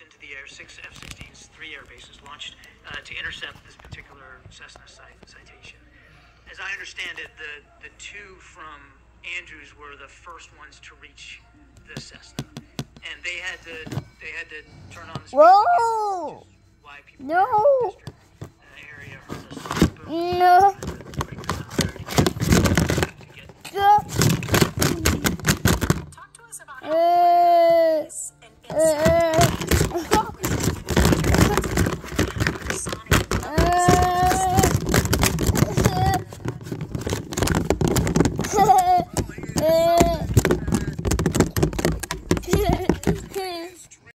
launched into the air. 6 F-16s, 3 air bases launched to intercept this particular Cessna citation. As I understand it, the 2 from Andrews were the first ones to reach the Cessna, and they had to turn on the speed. Whoa! Why people No! in the area heard a boom. No.